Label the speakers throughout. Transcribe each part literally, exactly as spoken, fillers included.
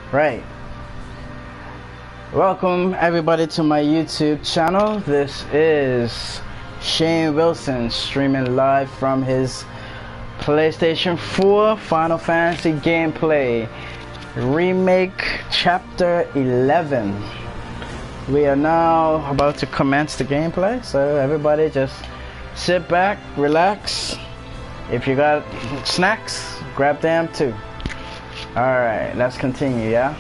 Speaker 1: Right. Welcome everybody to my YouTube channel. This is Shane Wilson streaming live from his PlayStation four Final Fantasy gameplay remake chapter eleven. We are now about to commence the gameplay, so everybody just sit back, relax. If you got snacks, grab them too. Alright, let's continue, yeah?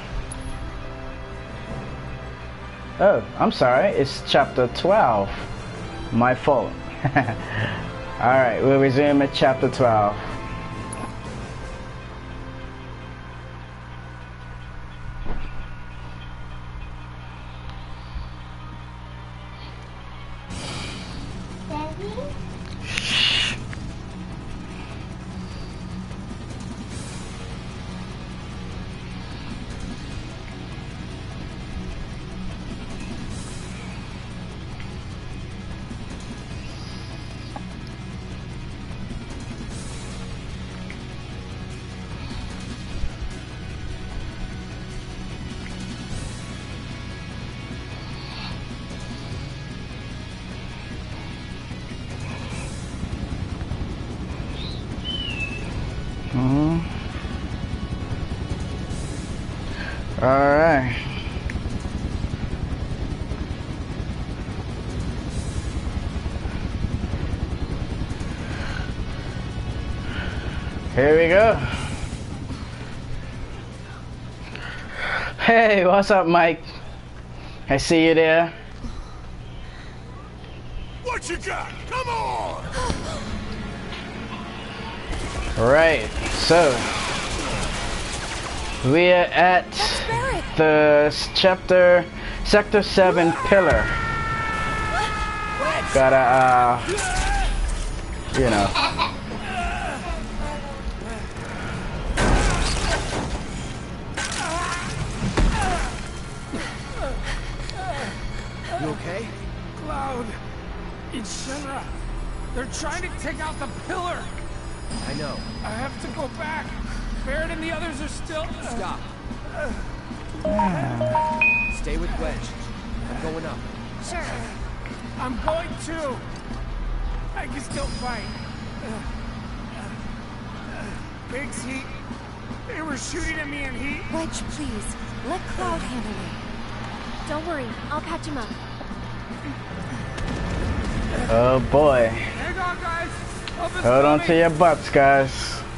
Speaker 1: Oh, I'm sorry, it's chapter twelve. My fault. Alright, we'll resume at chapter twelve. Mm-hmm. All right. Here we go. Hey, what's up, Mike? I see you there.
Speaker 2: What you got? Come on!
Speaker 1: Right, so we are at the chapter sector seven pillar. Gotta uh you know.
Speaker 2: You okay?
Speaker 3: Cloud, Shinra, they're trying to take out the pillar.
Speaker 2: I know.
Speaker 3: I have to go back. Barrett and the others are still...
Speaker 2: Stop. Stay with Wedge. I'm going up.
Speaker 3: Sure. I'm going too. I can still fight. Biggs, he... They were shooting at me and he...
Speaker 4: Wedge, please. Let Cloud handle it. Don't worry. I'll patch him up.
Speaker 1: Oh boy.
Speaker 3: Hang on, guys.
Speaker 1: Hold on to your butts, guys.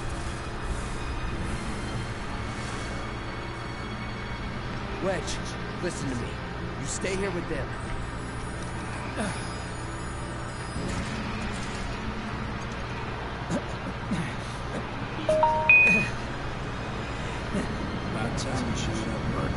Speaker 2: Wedge, listen to me. You stay here with them.
Speaker 3: About time you showed up, Mark.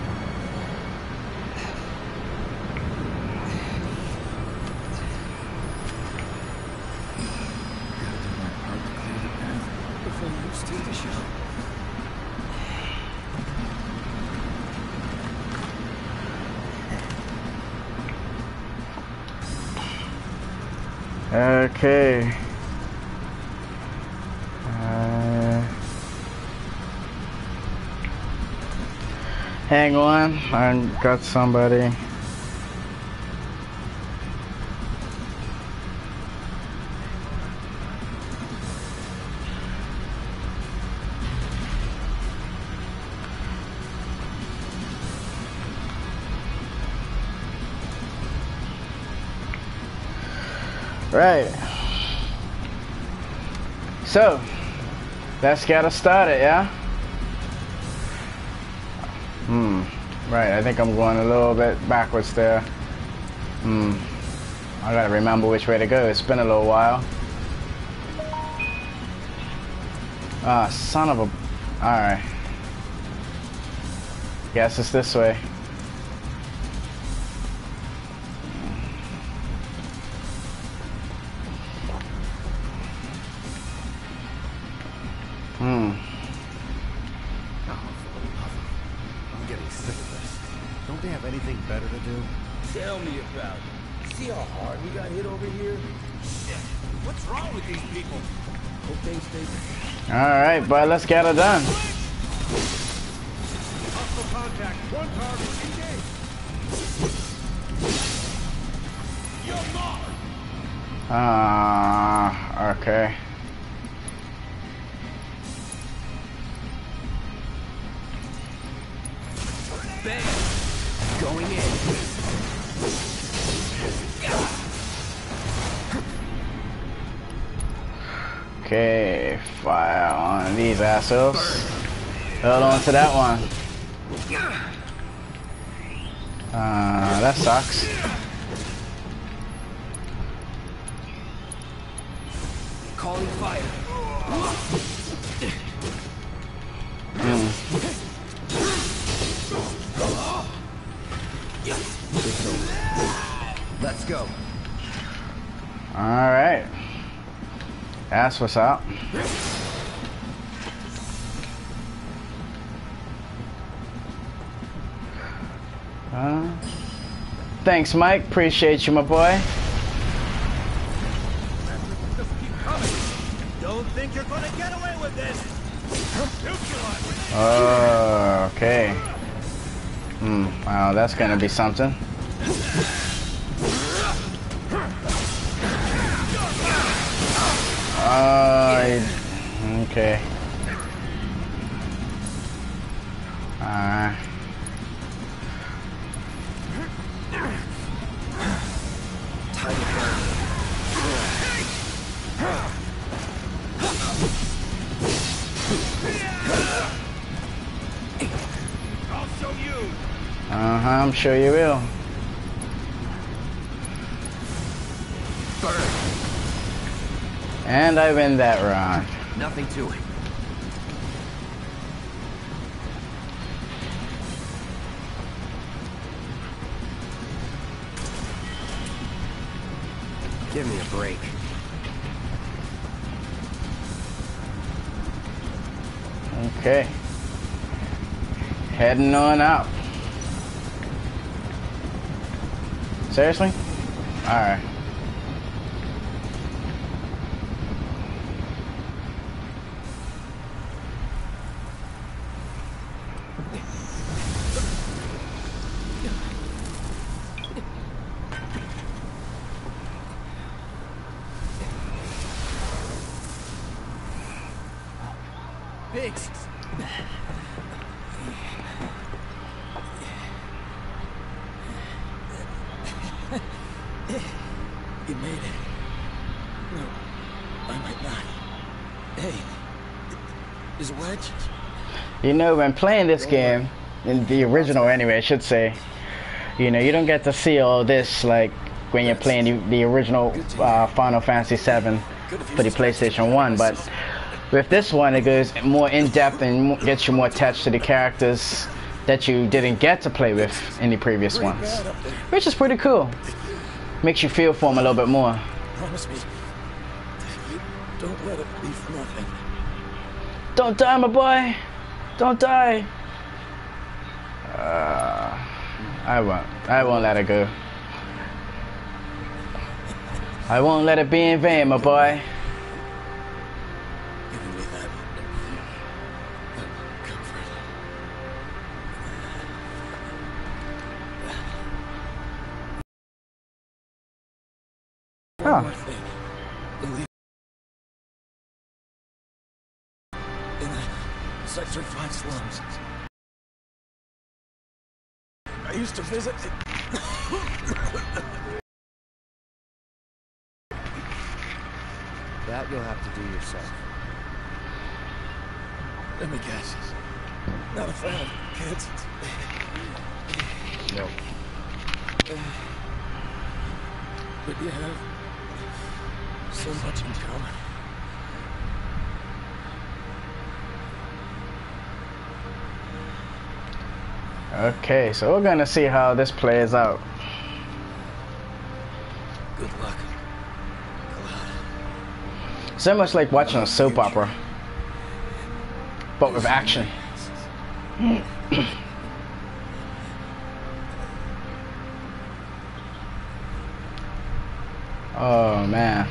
Speaker 1: Okay. Uh, hang on, I got somebody. Right. So, let's get us started, yeah? Hmm. Right, I think I'm going a little bit backwards there. Hmm. I gotta remember which way to go. It's been a little while. Ah, son of a... Alright. Guess it's this way. Hmm.
Speaker 2: I'm getting sick of this. Don't they have anything better to do?
Speaker 5: Tell me about it. See how hard we got hit over here? Shit. What's wrong with these people? Hope they stay.
Speaker 1: All right, but let's get it done.
Speaker 2: contact. One target engaged. You're marked.
Speaker 1: Ah, okay.
Speaker 5: Bang. Going in.
Speaker 1: Okay, fire on these assholes. Hold on to that one. Uh, that sucks.
Speaker 5: Calling fire.
Speaker 1: Hmm.
Speaker 5: Let's go.
Speaker 1: All right. That's what's up. Uh, thanks, Mike. Appreciate you, my boy.
Speaker 2: Just keep coming. Don't think you're gonna get away with this.
Speaker 1: Oh, okay. Hmm. Wow, that's gonna be something. Uh, okay. Uh.
Speaker 2: I'll show you.
Speaker 1: Uh-huh, I'm sure you will.
Speaker 5: Burn.
Speaker 1: And I win that round.
Speaker 5: Nothing to it. Give me a break.
Speaker 1: Okay. Heading on out. Seriously? Alright.
Speaker 5: Biggs.
Speaker 3: You made it. No, I might not. Hey, is Wedge?
Speaker 1: You know, when playing this game, in the original anyway, I should say, you know, you don't get to see all this like when you're playing the, the original uh, Final Fantasy seven for the PlayStation one, but with this one, it goes more in-depth and gets you more attached to the characters that you didn't get to play with in the previous ones, which is pretty cool. Makes you feel for them a little bit more.
Speaker 3: Promise me. Don't let it be for nothing.
Speaker 1: Don't die, my boy. Don't die. Uh, I won't. I won't let it go. I won't let it be in vain, my boy.
Speaker 3: Giving me that, that comfort. One
Speaker 1: Huh.
Speaker 3: more thing. Believe in the Sector five slums. I used to visit.
Speaker 5: That you'll have to do yourself.
Speaker 3: Let me guess. Not a fan of kids.
Speaker 5: No.
Speaker 3: But you have so much in common.
Speaker 1: Okay, so we're gonna see how this plays out.
Speaker 3: Good luck.
Speaker 1: So much like watching a soap opera, but with action. Oh man,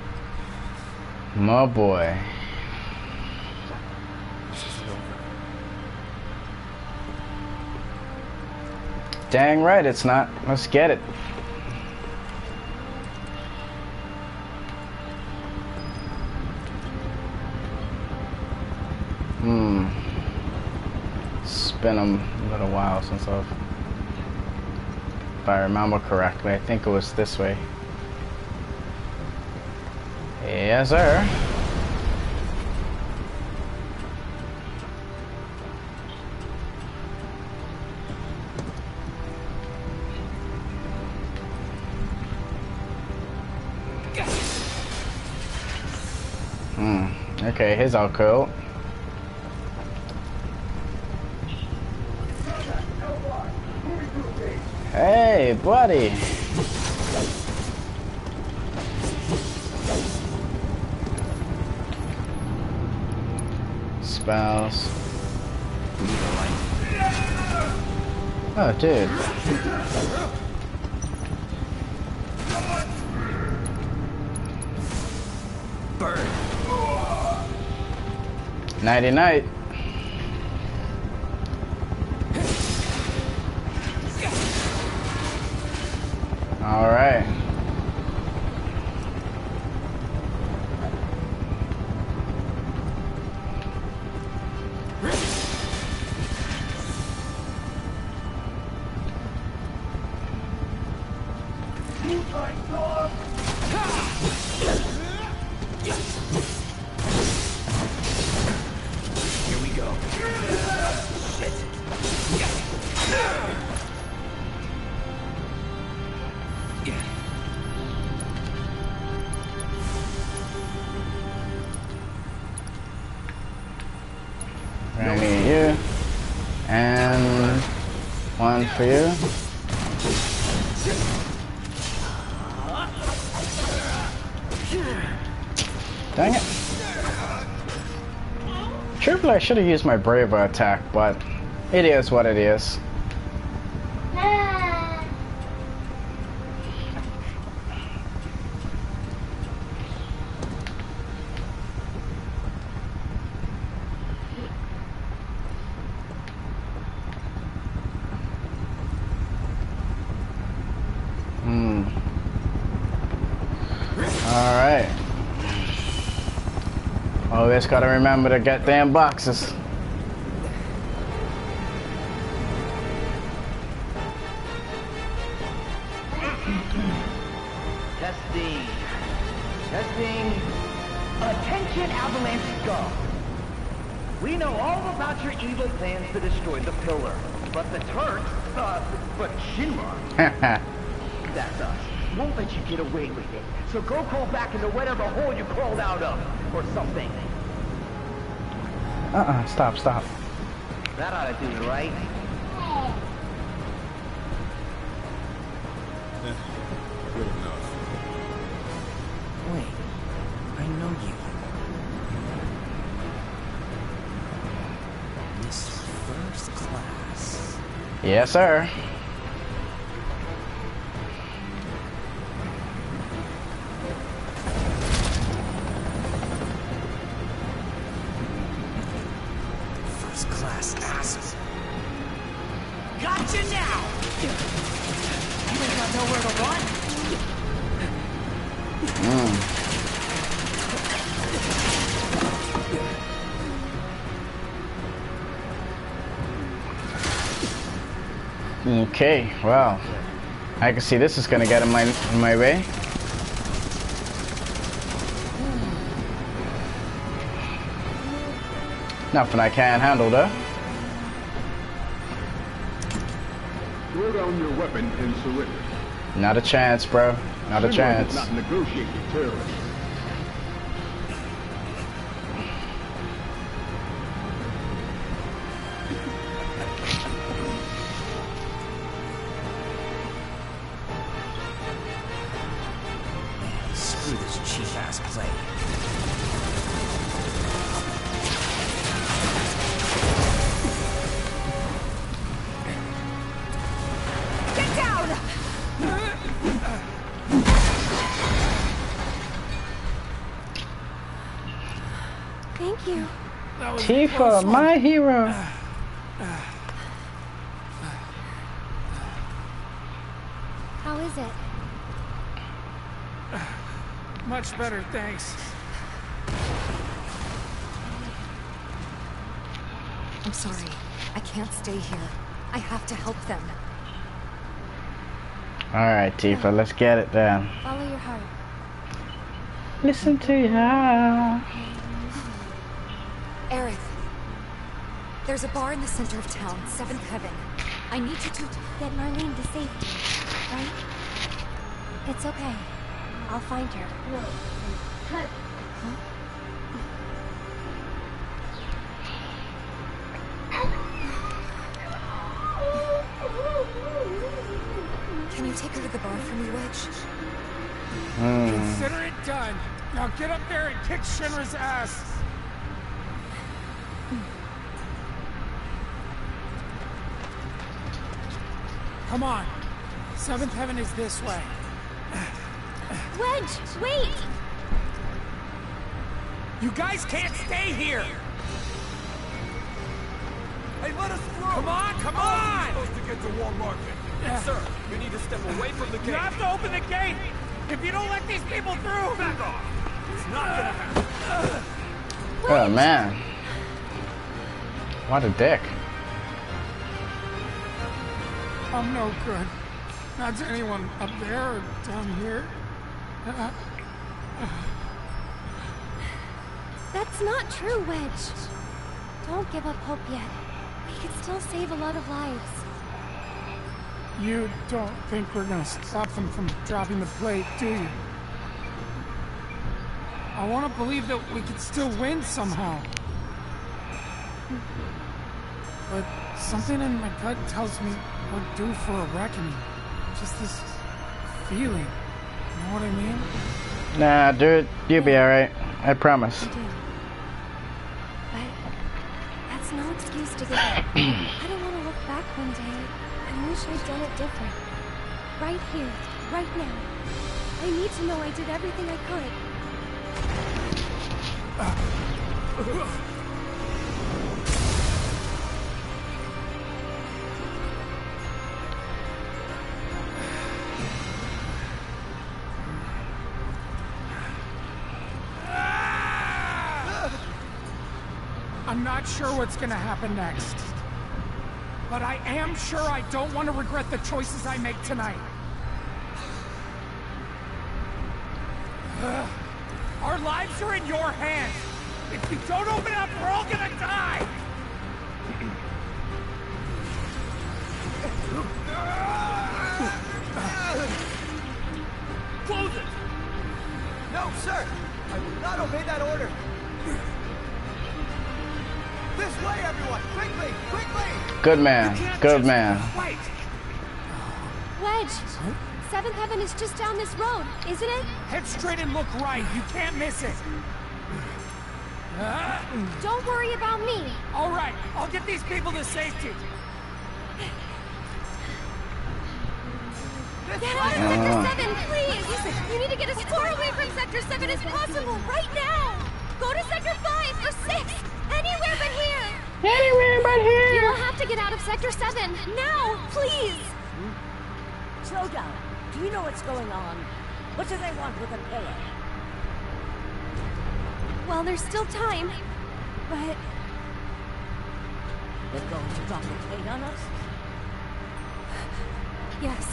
Speaker 1: my boy.
Speaker 3: This isn't over.
Speaker 1: Dang right it's not. Let's get it. Hmm. It's been a little while since I've... If I remember correctly, I think it was this way. Yes, sir. Hmm. Okay, here's our cool. Hey, buddy. Spells. Oh, dude.
Speaker 5: Bird.
Speaker 1: Nighty night. All right.
Speaker 5: Here we go. Shit.
Speaker 1: I need you. And one for you. Dang it. Truthfully, I should have used my braver attack, but it is what it is. Hmm. All right. Always gotta remember to get damn boxes.
Speaker 6: Testing. Testing. Attention, Avalanche Scum. We know all about your evil plans to destroy the pillar. But the Turks, uh, but Shinra, that's us. Won't let you get away with it. So go crawl back into whatever hole you crawled out of. Or something.
Speaker 1: Uh-uh, stop, stop.
Speaker 6: That ought to do it, right?
Speaker 2: Good enough.
Speaker 5: Wait, I know you. Mister First Class.
Speaker 1: Yes, sir.
Speaker 5: First Class asshole.
Speaker 6: Gotcha now! You ain't got nowhere to run?
Speaker 1: Mm. Okay, well, I can see this is gonna get in my in my way. Nothing I can't handle, though.
Speaker 7: Throw down your weapon and surrender.
Speaker 1: Not a chance, bro. Not a
Speaker 7: Shinra
Speaker 1: chance.
Speaker 7: does not negotiate with terrorists.
Speaker 5: Screw this cheap-ass play.
Speaker 4: Get down! Thank you.
Speaker 3: That was a
Speaker 1: Tifa,
Speaker 3: close one.
Speaker 1: my hero.
Speaker 4: How is it?
Speaker 3: Much better, thanks.
Speaker 8: I'm sorry. I can't stay here. I have to help them.
Speaker 1: Alright, Tifa, let's get it then.
Speaker 4: Follow your heart.
Speaker 1: Listen to ya.
Speaker 8: Aerith. There's a bar in the center of town, Seventh Heaven. I need you to...
Speaker 4: Get Marlene to safety, right? It's okay. I'll find her.
Speaker 8: Huh? Can you take her to the bar for me, Wedge?
Speaker 1: Mm.
Speaker 3: Consider it done. Now get up there and kick Shinra's ass. Come on. Seventh Heaven is this way.
Speaker 4: Wedge, wait!
Speaker 3: You guys can't stay here.
Speaker 5: Hey, let us through!
Speaker 3: Come on, come on!
Speaker 5: We're supposed to get to Wall Market.
Speaker 3: Yeah.
Speaker 5: Sir, you need to step away from the
Speaker 3: You
Speaker 5: gate.
Speaker 3: have to open the gate. If you don't let these people through, back off.
Speaker 5: It's not gonna happen.
Speaker 1: Oh man. What a dick.
Speaker 3: I'm no good. Not to anyone up there or down here. Uh,
Speaker 4: That's not true, Wedge. Don't give up hope yet. We could still save a lot of lives.
Speaker 3: you don't think we're gonna stop them from dropping the plate, do you? I want to believe that we could still win somehow. But something in my gut tells me we're due for a reckoning. Just this feeling. You know what I mean?
Speaker 1: Nah, dude, you'll be alright. I promise.
Speaker 4: I do. But that's no excuse to give up. I don't want to look back one day and wish I'd done it different. Right here, right now. I need to know I did everything I could.
Speaker 3: I'm not sure what's gonna happen next. But I am sure I don't want to regret the choices I make tonight. Ugh. Our lives are in your hands. If you don't open up, we're all gonna die.
Speaker 5: Close it! No, sir! I will not obey that order! This way, everyone! Quickly! Quickly!
Speaker 1: Good man. Good man.
Speaker 3: Wait!
Speaker 4: Wedge! Seventh Heaven is just down this road, isn't it?
Speaker 3: Head straight and look right. You can't miss it. Uh,
Speaker 4: Don't worry about me.
Speaker 3: all right, I'll get these people to safety.
Speaker 4: Get out of Sector seven, please! You need to get as far away from Sector seven as possible, right now! Go to Sector five or six! Anywhere but here!
Speaker 1: Anywhere but
Speaker 4: You
Speaker 1: here.
Speaker 4: will have to get out of Sector seven, now! Please!
Speaker 9: Slow down. Do you know what's going on? What do they want with a pillar?
Speaker 4: Well, there's still time, but...
Speaker 9: They're going to drop the plate on us?
Speaker 4: yes.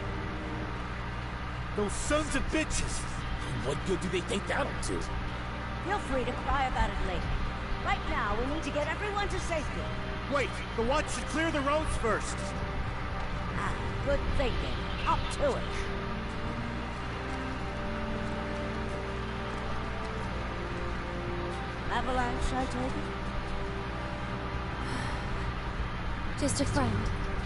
Speaker 5: Those sons of bitches! And what good do they think that'll do?
Speaker 9: Feel free to cry about it later. Right now, we need to get everyone to safety.
Speaker 5: Wait! The watch should clear the roads first!
Speaker 9: Ah, good thinking. Up to it. Avalanche, I take it?
Speaker 4: Just a friend.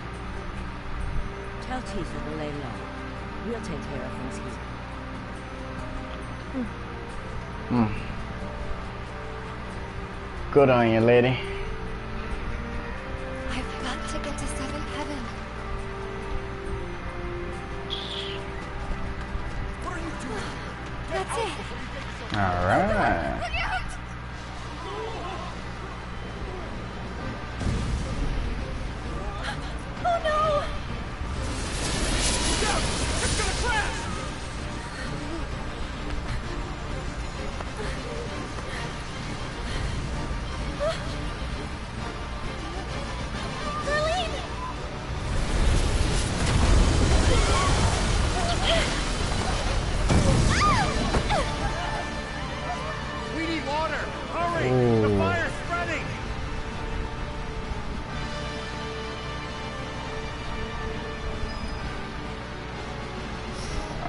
Speaker 9: Tell Tifa to lay low. We'll take care of things here.
Speaker 1: Hmm. Good on you, lady.
Speaker 4: I've got to get to Seventh Heaven.
Speaker 5: What are you doing?
Speaker 4: That's it.
Speaker 1: All right.
Speaker 4: Look out! Oh no!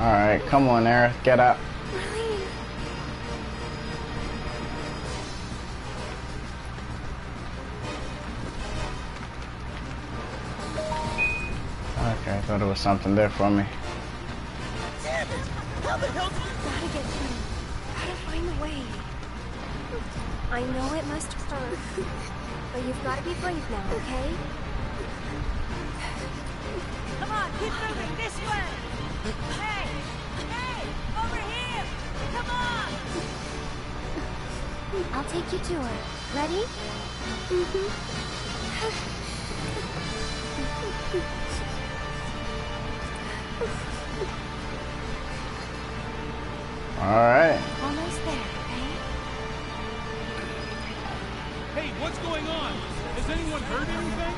Speaker 1: Alright, come on, Aerith, get up.
Speaker 4: Marlene.
Speaker 1: Okay, I thought there was something there for me.
Speaker 9: Damn it! How the hell did you...
Speaker 4: Gotta get through. Gotta find a way. I know it must hurt, but you've got to be brave now, okay?
Speaker 9: Come on, keep moving this way! Hey! Hey! Over here! Come on!
Speaker 4: I'll take you to her. Ready? Mm-hmm.
Speaker 1: Alright.
Speaker 4: Almost there, okay?
Speaker 10: Hey, what's going on? Has anyone heard anything?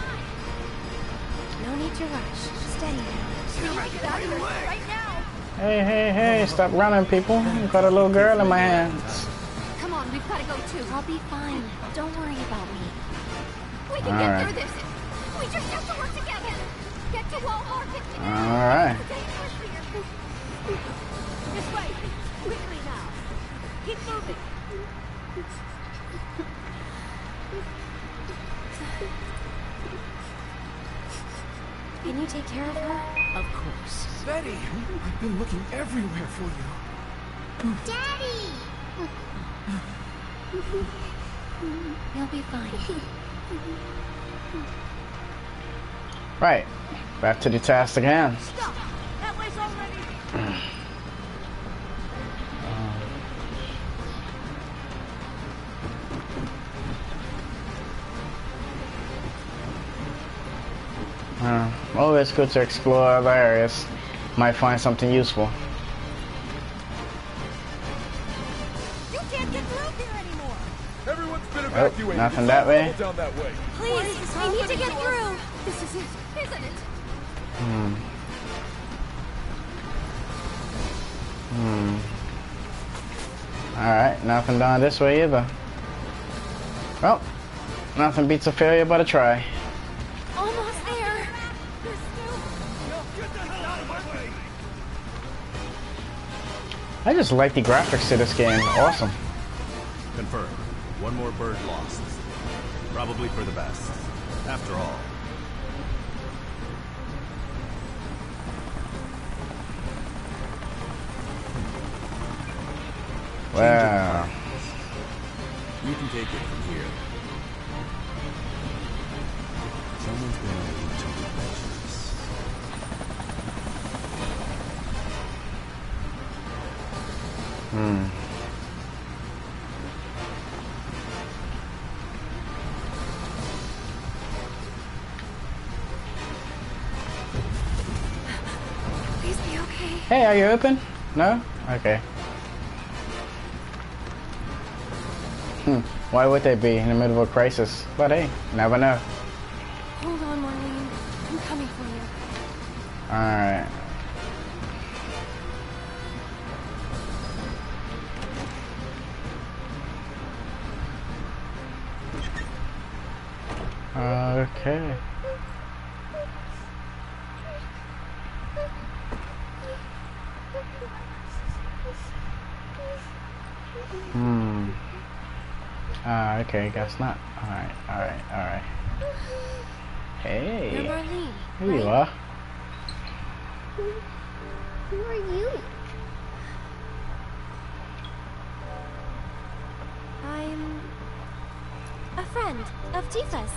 Speaker 4: No need to rush. Steady now.
Speaker 9: Right now!
Speaker 1: Hey, hey, hey, stop running, people. I've got a little girl in my hands.
Speaker 8: Come on, we've got to go too.
Speaker 4: I'll be fine. Don't worry about me.
Speaker 8: We can
Speaker 1: All
Speaker 8: get
Speaker 1: right.
Speaker 8: through this. We just have to work together. Get to Wall Market today.
Speaker 1: Alright.
Speaker 9: This way! Quickly now! Keep moving!
Speaker 4: Can you take care of her?
Speaker 3: Of course. Betty, I've been looking everywhere for you.
Speaker 4: Daddy! You'll be fine.
Speaker 1: Right. Back to the task again.
Speaker 9: Stop! That way's already...
Speaker 1: Uh, always good to explore other areas. Might find something useful.
Speaker 9: You can't get through here anymore!
Speaker 2: Everyone's been
Speaker 1: Oh,
Speaker 2: evacuated.
Speaker 1: nothing
Speaker 2: It's
Speaker 1: that
Speaker 2: all
Speaker 1: way.
Speaker 2: down that way.
Speaker 8: Please, we need to get through. This is it, isn't it?
Speaker 1: Hmm. Hmm. Alright, nothing down this way either. Well, nothing beats a failure but a try.
Speaker 4: Almost there.
Speaker 2: Get the hell out of my way!
Speaker 1: I just like the graphics to this game. Awesome.
Speaker 2: Confirmed. One more bird lost. Probably for the best. After all.
Speaker 1: Wow.
Speaker 2: You can take it from here. Someone's gonna need to revenge this.
Speaker 1: Hmm.
Speaker 4: Please be okay.
Speaker 1: Hey, are you open? No? Okay. Hmm. Why would they be in the middle of a crisis? But hey, never know.
Speaker 4: Hold on, Marlene. I'm coming for you.
Speaker 1: Alright. Okay. Hmm. Ah, okay, guess not. Alright, alright, alright. Hey.
Speaker 4: You're Marlene,
Speaker 1: Here you
Speaker 4: right?
Speaker 1: are.
Speaker 4: Who, who are you? I'm a friend of Tifa's.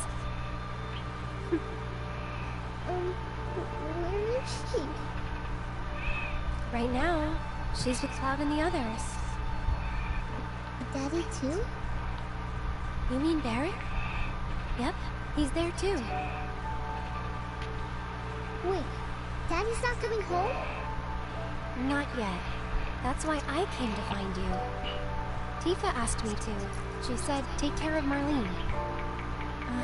Speaker 4: um, where is she? Right now, she's with Cloud and the others. Daddy too? You mean Barrett? Yep, he's there too. Wait, Daddy's not coming home? Not yet. That's why I came to find you. Tifa asked me to. She said, take care of Marlene. Uh,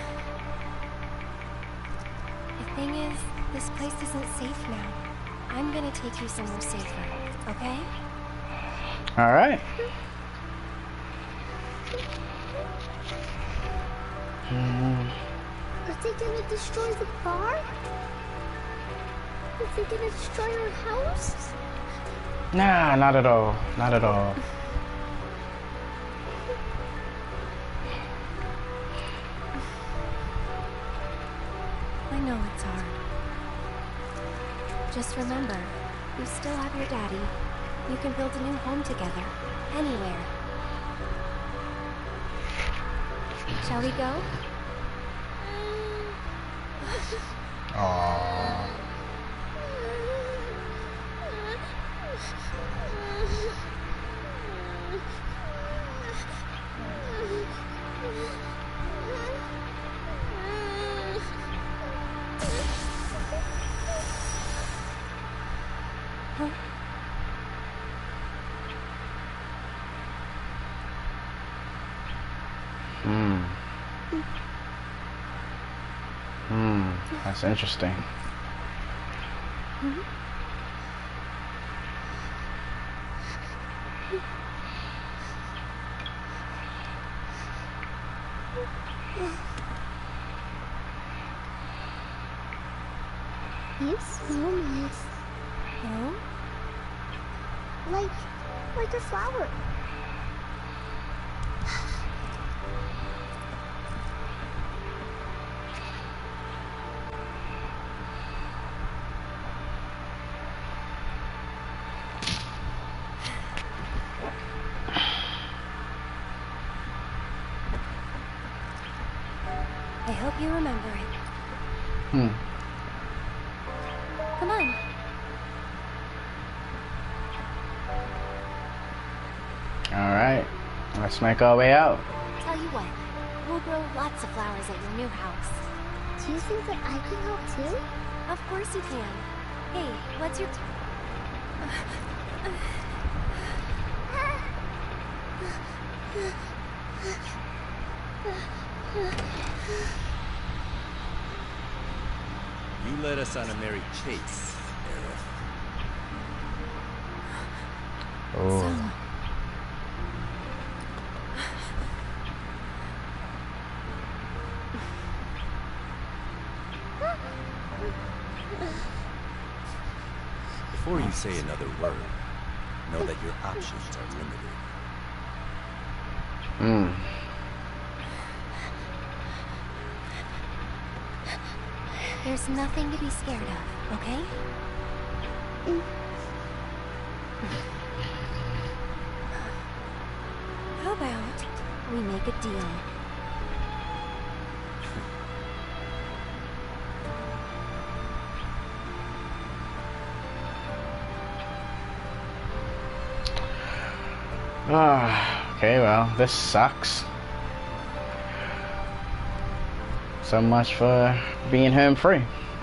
Speaker 4: the thing is, this place isn't safe now. I'm gonna take you somewhere safer, okay?
Speaker 1: Alright. Hmm.
Speaker 4: Are they gonna destroy the bar? Is it gonna destroy our house?
Speaker 1: Nah, not at all. Not at all.
Speaker 4: I know it's hard. Just remember, you still have your daddy. You can build a new home together. Anywhere. Shall we go?
Speaker 1: Aww. Hmm. Hmm. That's interesting.
Speaker 4: Mm-hmm. You smell nice. Oh? Like, like a flower. I hope you remember it.
Speaker 1: Hmm.
Speaker 4: Come on.
Speaker 1: Alright. Let's make our way out.
Speaker 4: Tell you what, we'll grow lots of flowers at your new house. Do you think that I can help too? Of course you can. Hey, what's your...
Speaker 2: You led us on a merry chase, Aerith.
Speaker 1: Oh.
Speaker 4: Some...
Speaker 2: Before you say another word, know that your options are limited.
Speaker 1: Hmm.
Speaker 4: There's nothing to be scared of, okay? How about we make a deal?
Speaker 1: Ah, okay, well, this sucks. So much for being home free.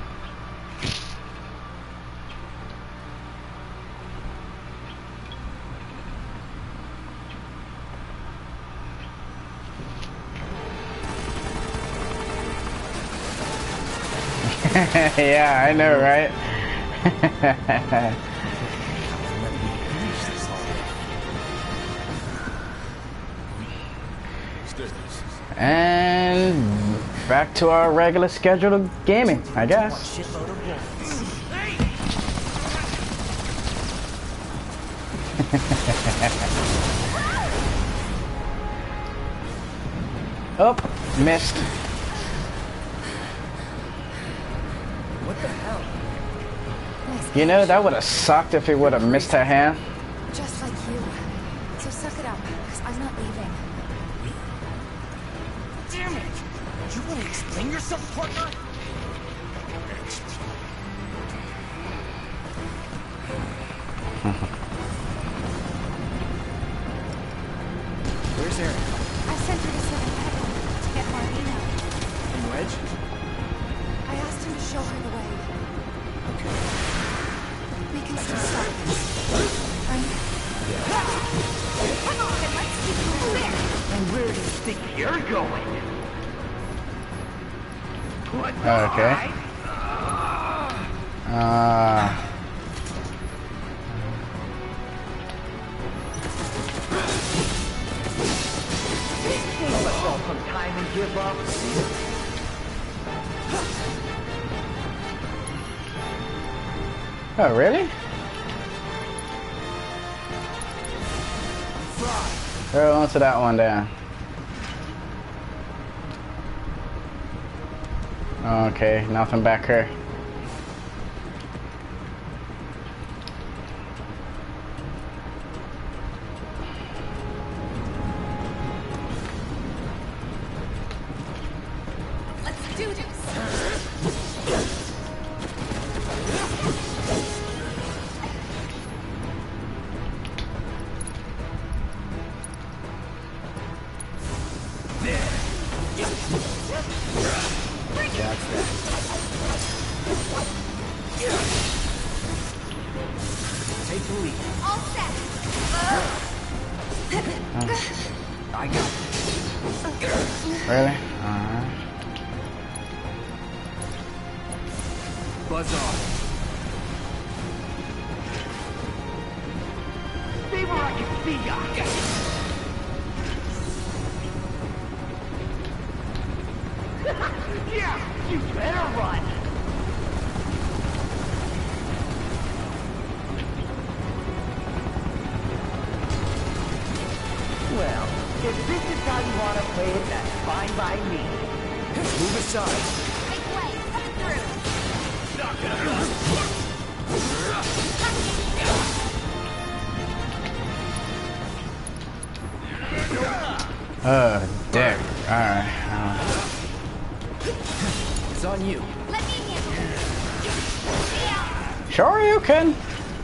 Speaker 1: Yeah, I know, right? And back to our regular schedule of gaming, I guess. Oh, missed.
Speaker 5: What the hell?
Speaker 1: You know, that would have sucked if he would have missed her hand.
Speaker 8: Just like you. So suck it up, because I'm not leaving.
Speaker 5: Damn it! You want to explain yourself, partner? Where's Eric?
Speaker 8: I sent her to Seventh Heaven to get Marlena.
Speaker 5: And Wedge?
Speaker 8: I asked him to show her the way.
Speaker 5: Okay.
Speaker 8: We can still stop this, right? Come on, and let's keep moving.
Speaker 6: And where do you think you're going? What?
Speaker 1: Okay. Uh...
Speaker 6: Give myself some time and give up.
Speaker 1: Oh, really? Throw onto that one there. Okay, nothing back here.
Speaker 8: Let's do this.
Speaker 5: Take the lead.
Speaker 8: All set.
Speaker 5: I got it.
Speaker 1: Really? Alright.
Speaker 5: Buzz on.
Speaker 6: Stay where I can see ya! Yeah, you better run! Well, if this is how you want to play it, that's fine by me.
Speaker 5: Move aside.
Speaker 8: Make way. Coming through.
Speaker 5: Knock it off.
Speaker 1: Oh, dick. Alright. Uh.
Speaker 5: It's on you.
Speaker 8: Let me handle it.
Speaker 1: Sure you can.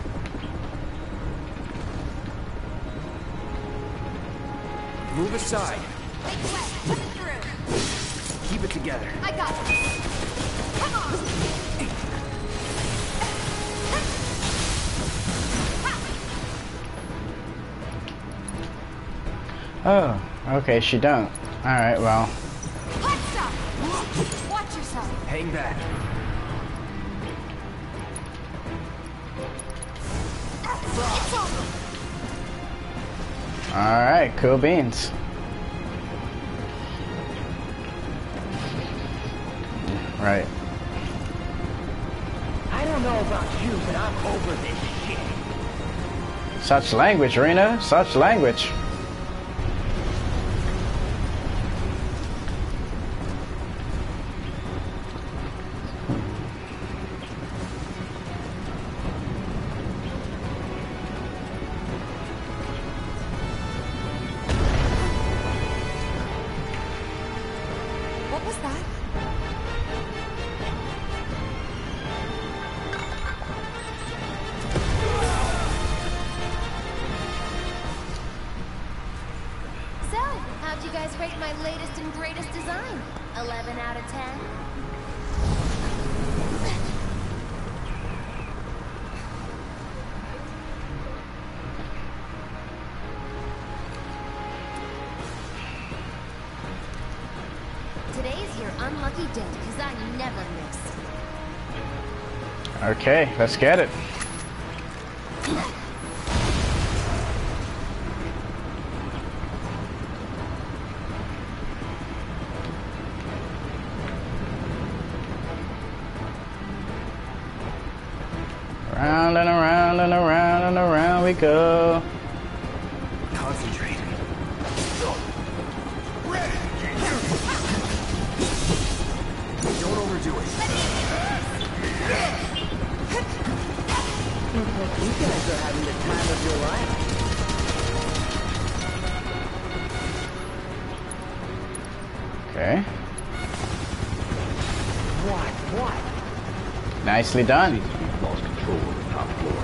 Speaker 5: Move aside.
Speaker 8: Make way. Coming through.
Speaker 5: Keep it together.
Speaker 8: I got this. Come on.
Speaker 1: Oh, okay, she don't. Alright, well.
Speaker 8: Let's stop. Watch yourself.
Speaker 5: Hang back.
Speaker 8: It's over.
Speaker 1: Alright, cool beans. Right.
Speaker 6: I don't know about you, but I'm over this shit.
Speaker 1: Such language, Rena. Such language.
Speaker 8: What was that?
Speaker 4: So, how'd you guys rate my latest and greatest design? eleven out of ten? Today's your unlucky day, because I never miss.
Speaker 1: Okay, let's get it. Round and around and around and around we go.
Speaker 5: Concentrate. Don't overdo it.
Speaker 6: You guys are having the time of your life.
Speaker 1: Okay.
Speaker 6: What? What?
Speaker 1: Nicely done.
Speaker 7: You've lost control of the top floor.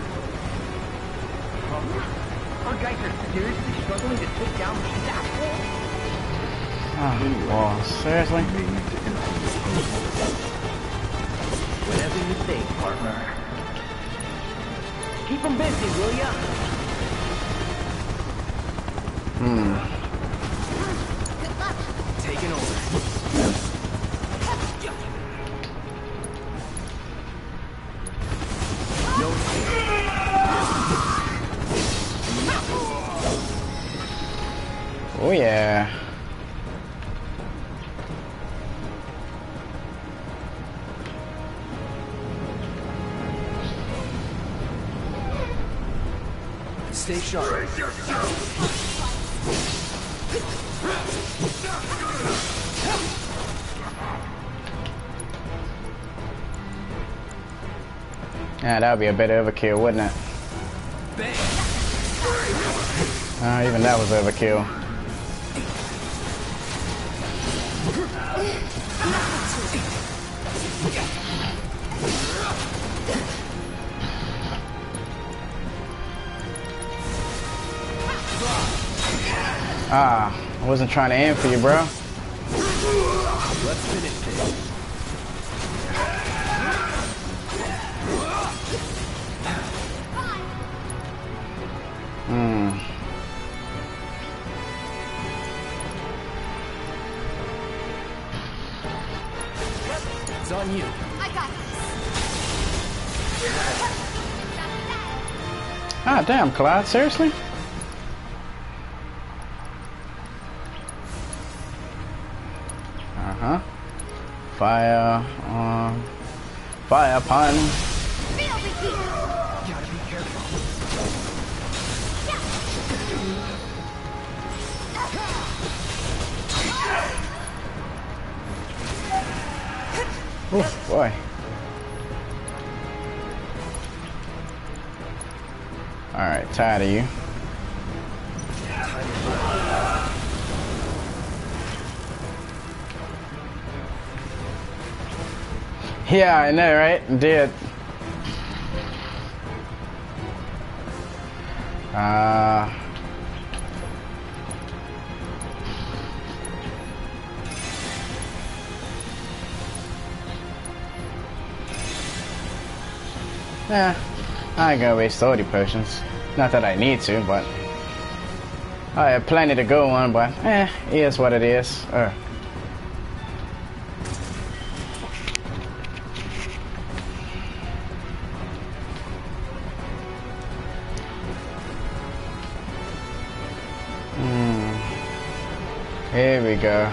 Speaker 6: Our guys are seriously struggling to take down these assholes?
Speaker 1: Oh, well, seriously?
Speaker 6: Whatever you say, partner. Keep them busy, will ya?
Speaker 1: Hmm.
Speaker 8: Good luck.
Speaker 5: Taking over. No escape.
Speaker 1: Oh yeah.
Speaker 5: Stay sharp.
Speaker 1: Yeah, that would be a bit of overkill, wouldn't it? Uh, even that was overkill. Ah, I wasn't trying to aim for you, bro.
Speaker 5: Let's finish this.
Speaker 1: Hmm.
Speaker 5: It's on you.
Speaker 8: I got this.
Speaker 1: Ah, damn, Clyde, seriously? Uh-huh. Fire, um, fire pun.
Speaker 8: Feel the heat.
Speaker 5: Gotta be careful.
Speaker 1: Oh, boy. Alright, tired of you. Yeah, I know, right? Did. Uh... Yeah, I ain't gonna waste thirty potions. Not that I need to, but I have plenty to go on, but eh, it is what it is. Uh. Here we go.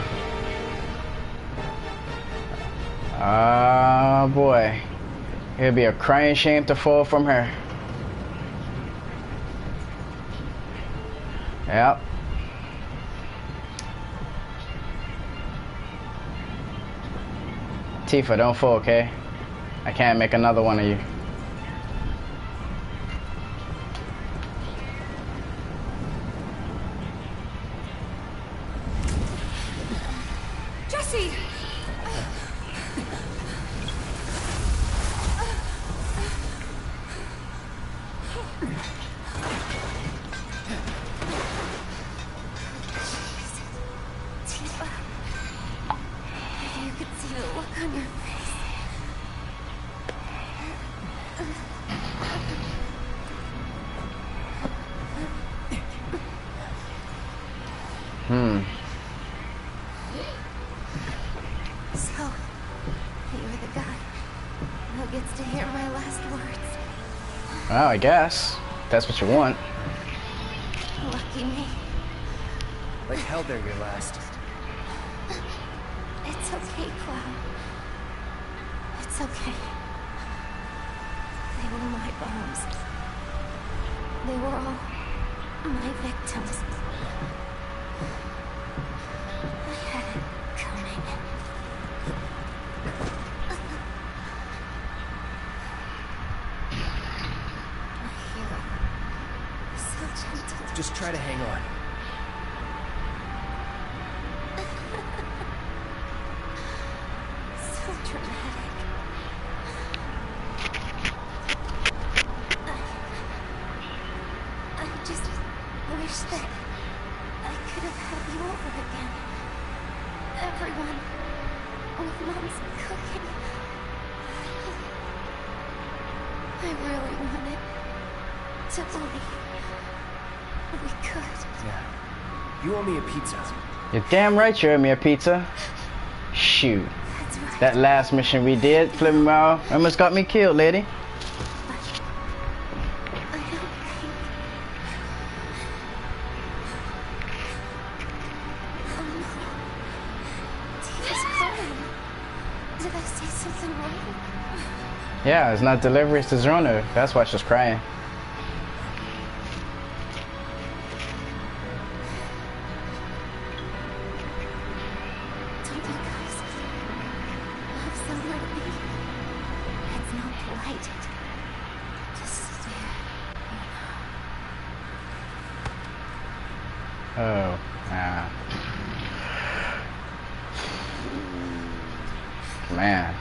Speaker 1: Ah, boy. It'd be a crying shame to fall from her. Yep. Tifa, don't fall, okay? I can't make another one of you.
Speaker 8: Jesse! Tifa, if you could see the look on your face.
Speaker 1: Hmm.
Speaker 4: So, you're the guy who gets to hear my last words.
Speaker 1: Well, I guess. That's what you want.
Speaker 4: Lucky me.
Speaker 5: Like hell they're your last.
Speaker 4: It's okay, Cloud. It's okay. They were my bombs. They were all my victims. I had it coming. My hero. So gentle.
Speaker 5: Just try to hang on.
Speaker 4: So dramatic. I, I just wish that I could have had you over again. Everyone with Mom's cooking. I really wanted to believe we could.
Speaker 5: Yeah. You owe me a pizza.
Speaker 1: You're damn right you owe me a pizza. Shoot.
Speaker 4: That's right.
Speaker 1: That last mission we did, flipping out, almost got me killed, lady.
Speaker 4: I don't think... Oh no. Tifa's crying. Did I say something wrong?
Speaker 1: Yeah, it's not delivery, it's Zerona. That's why she's crying.
Speaker 4: so lonely. It's not polite to stare, you know.
Speaker 1: Oh, yeah. Man.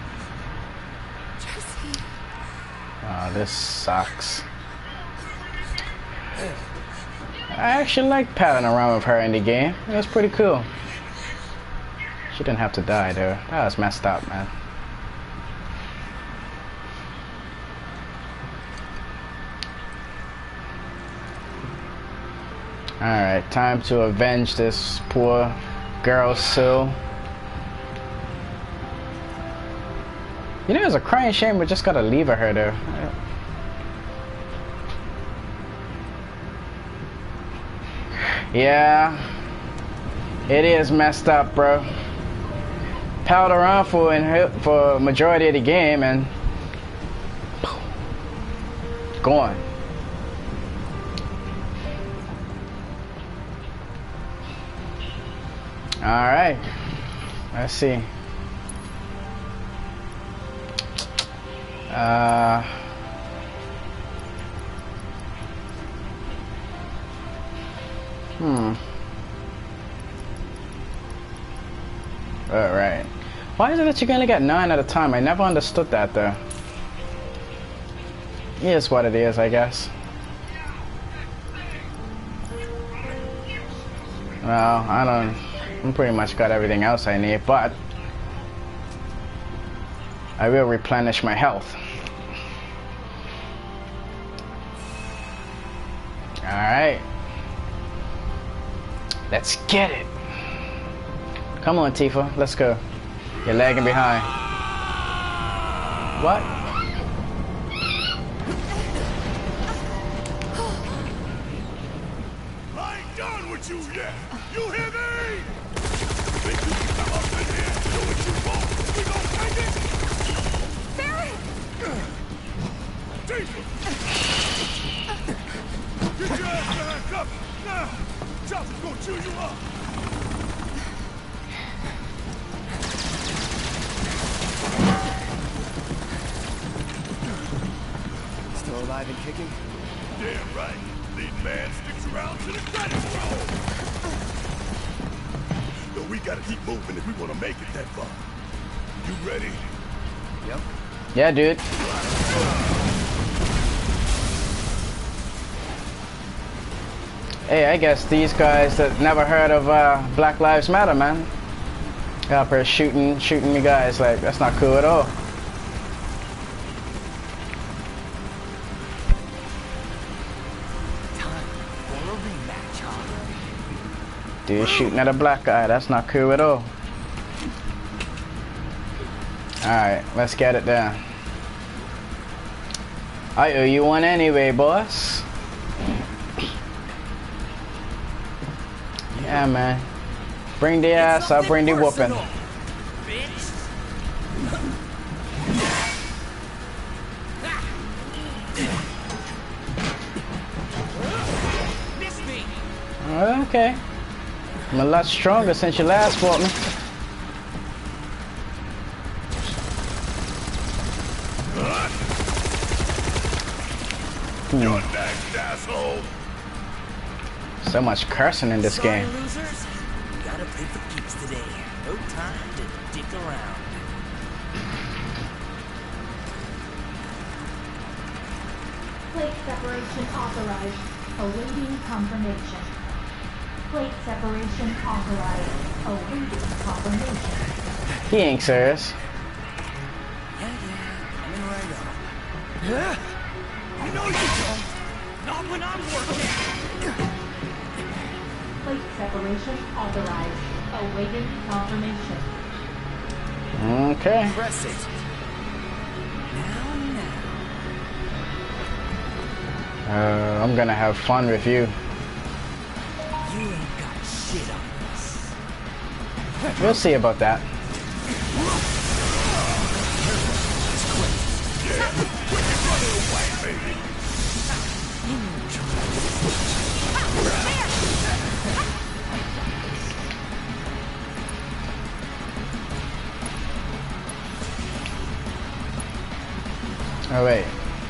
Speaker 4: Jesse.
Speaker 1: Oh, this sucks. I actually like palling around with her in the game. It was pretty cool. She didn't have to die though. That was messed up, man. Alright, time to avenge this poor girl, Sue. You know, it's a crying shame we just gotta leave her though. Yeah, it is messed up, bro. Palled around for in for majority of the game and gone. All right, let's see. Uh. Hmm. Alright. Why is it that you can only get nine at a time? I never understood that though. It is what it is, I guess. Well, I don't... I pretty much got everything else I need, but... I will replenish my health. Alright. Let's get it. Come on, Tifa. Let's go. You're lagging behind. What?
Speaker 2: I ain't done with you yet. You hear me? Think you can come up in here and do what you want? We gon' take it?
Speaker 8: Barry!
Speaker 2: Tifa! Get your ass back up now! Chopper's gonna chew you up!
Speaker 5: Still alive and kicking?
Speaker 2: Damn right. Lead man sticks around to the credit roll. But we gotta keep moving if we wanna make it that far. You ready?
Speaker 5: Yep.
Speaker 1: Yeah, dude. Hey, I guess these guys that never heard of uh, Black Lives Matter, man. Up here shooting, shooting me guys, like, that's not cool at all.
Speaker 5: Time for a rematch, huh?
Speaker 1: Dude shooting at a black guy, that's not cool at all. Alright, let's get it down. I owe you one anyway, boss. Yeah, man. Bring the ass, I'll bring the whooping. Okay. I'm a lot stronger since you last fought me.
Speaker 2: You're next, asshole.
Speaker 1: So much cursing in this
Speaker 11: Sorry,
Speaker 1: game.
Speaker 11: losers. You gotta pay for keeps today. No time to dick around.
Speaker 12: Plate separation authorized. Awaiting confirmation. Plate separation authorized. Awaiting confirmation.
Speaker 1: He ain't serious.
Speaker 11: Yeah, yeah. Coming right up.
Speaker 5: Yeah? I know you don't. Not when I'm working.
Speaker 12: Plate separation authorized. Awaiting confirmation.
Speaker 1: Okay.
Speaker 11: Press it. Now, now.
Speaker 1: Uh, I'm gonna have fun with you.
Speaker 11: You ain't got shit on this.
Speaker 1: We'll see about that. Oh wait.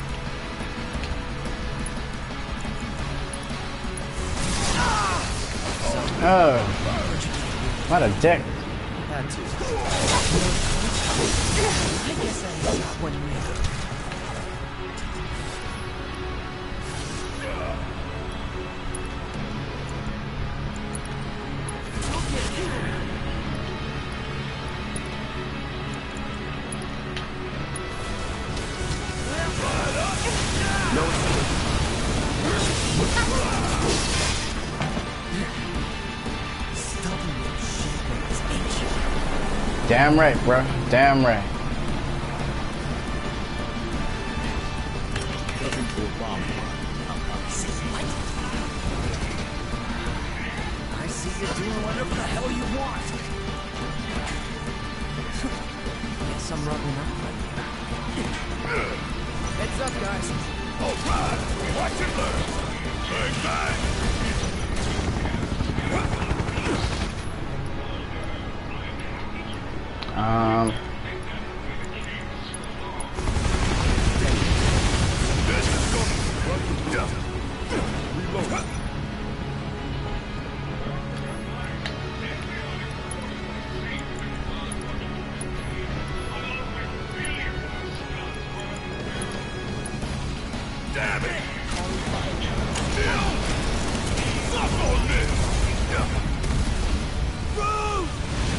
Speaker 1: Oh, what a dick.
Speaker 11: Had to. I guess I got one minute.
Speaker 1: Damn right, bro. Damn right.
Speaker 11: Looking for a bomb. I see you doing whatever the hell you want. Guess I'm rubbing up right here. Heads up, guys.
Speaker 2: All right, watch it learn. Bang, bang.
Speaker 1: Um.
Speaker 2: This is gonna yeah. Reload. Damn it! Still! Fuck on this! Move!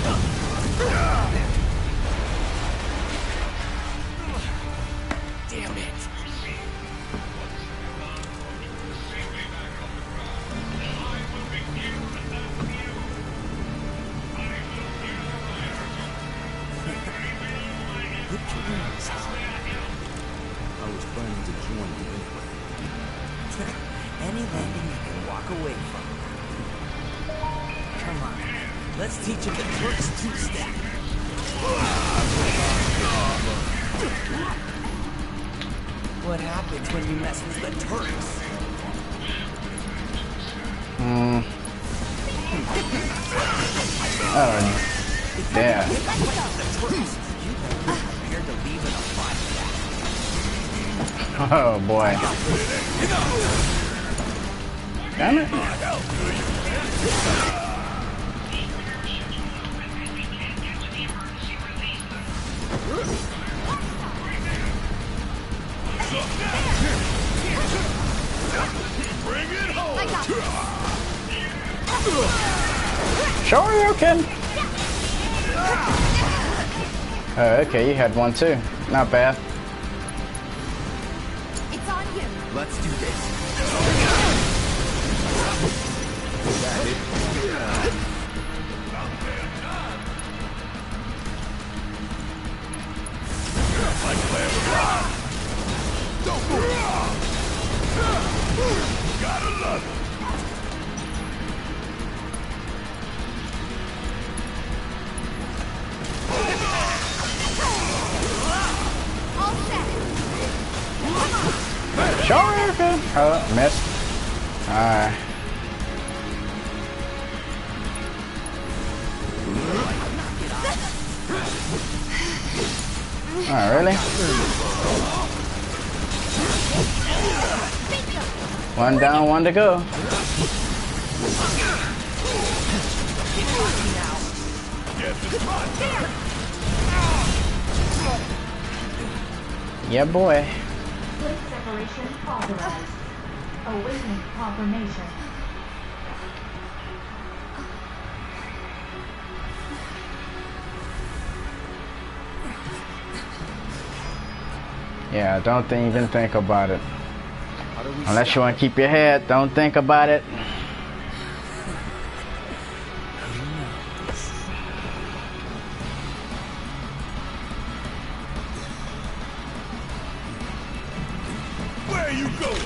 Speaker 11: Damn it. I was planning to join you anyway. Any landing you can walk away from. Come on, let's teach him the Turks two-step. What happens when you mess with the Turks?
Speaker 1: Hmm. Oh, damn. Oh boy. Damn it.
Speaker 2: Bring it home!
Speaker 1: Sure you can. Oh, okay, you had one too. Not bad.
Speaker 8: It's on you.
Speaker 11: Let's do this. Got it.
Speaker 2: Like playing rock! Don't gotta love it!
Speaker 8: All set.
Speaker 1: Sure you can. Oh, missed. Alright. Oh, really? One down, one to go. Yeah, boy.
Speaker 12: Plate separation authorized. Awaiting confirmation.
Speaker 1: Yeah, don't th even think about it. Unless you want to keep your head, don't think about it.
Speaker 2: Where are you going?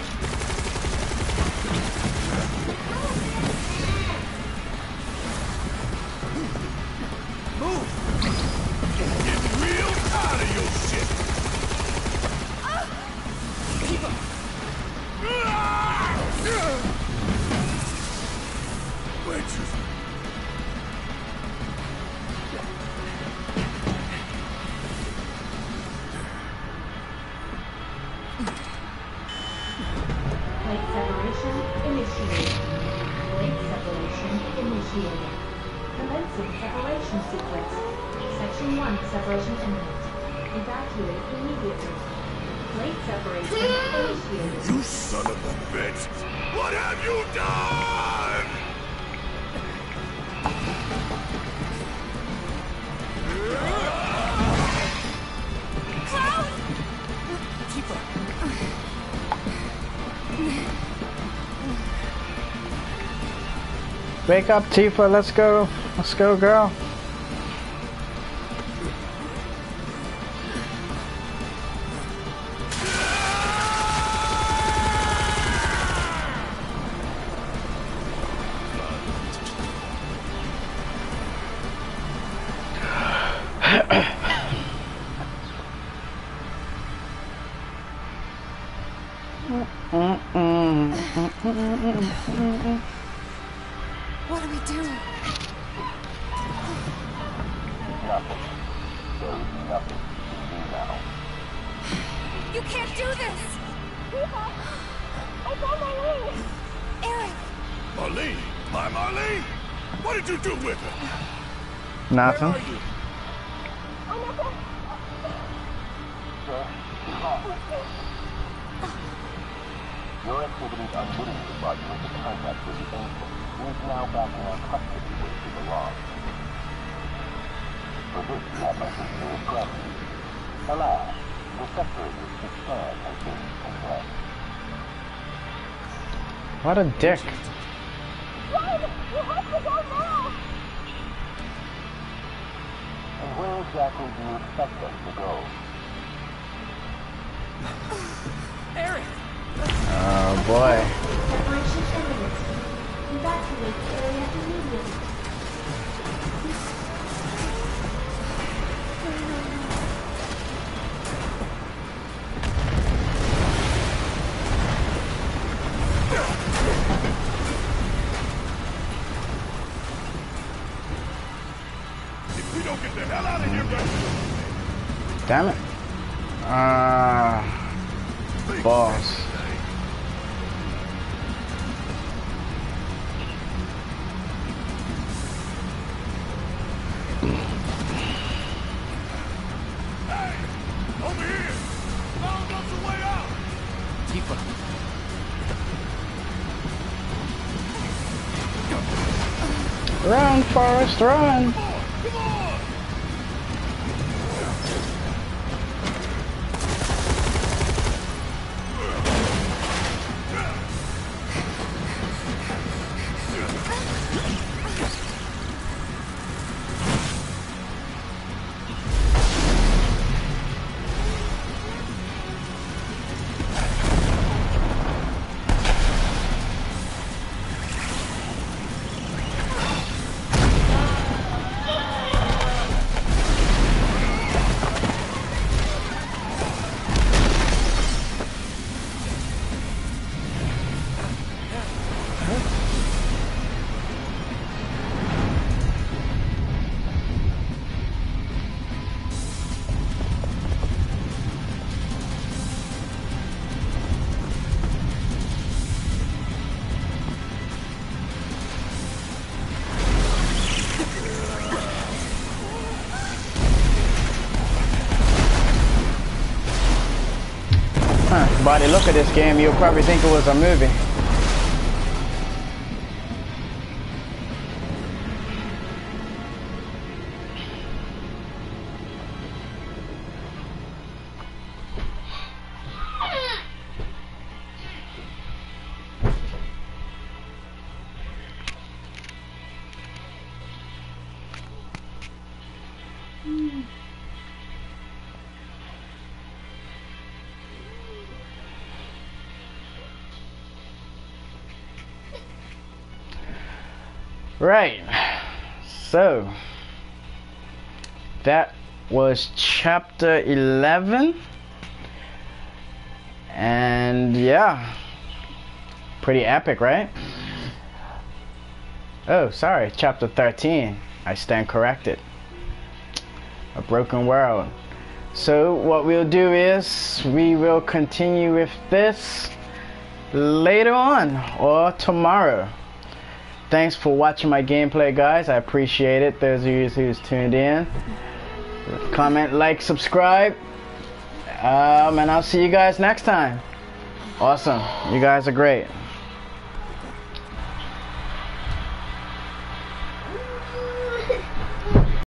Speaker 2: Move! Getting real tired of your shit! Witches!
Speaker 12: initiated. Commencing separation sequence. Section one separation imminent. Evacuate immediately. Plate separation initiated.
Speaker 2: You son of a bitch! What have you done?
Speaker 9: Cloud!
Speaker 5: Tifa!
Speaker 1: Wake up, Tifa. Let's go. Let's go, girl.
Speaker 8: What do we do?
Speaker 13: Nothing. There is nothing to do now.
Speaker 8: You can't do this!
Speaker 9: Tifa! I found Marlene!
Speaker 8: Eric!
Speaker 2: Marlene? My Marlene? What did you do with her?
Speaker 1: Nothing.
Speaker 2: Where are you?
Speaker 9: I'm not going.
Speaker 13: Sir, your activities unwittingly brought you into contact with the Angel, who is now back in our custody where she belongs. For this, you have my sincerest gratitude. Alas, the separator's success has been compressed.
Speaker 1: What a dick.
Speaker 9: Run! You have to go now!
Speaker 13: And where exactly do you expect us to go?
Speaker 5: Eric!
Speaker 1: Oh boy.
Speaker 12: Separation imminent. Evacuate the area immediately.
Speaker 2: If we don't get the hell out of here, but
Speaker 1: Damn it. Ah, uh, boss.
Speaker 2: over here! Found us a way out!
Speaker 5: Tifa!
Speaker 1: Run, Forrest, run!
Speaker 2: Come on!
Speaker 1: By the look of this game, you'll probably think it was a movie. Right, so that was chapter eleven, and yeah, pretty epic, right? Oh, sorry, chapter thirteen, I stand corrected. A broken world. So what we'll do is we will continue with this later on or tomorrow. thanks for watching my gameplay, guys. I appreciate it. Those of you who's tuned in, comment, like, subscribe, um, and I'll see you guys next time. Awesome. You guys are great.
Speaker 12: Woo!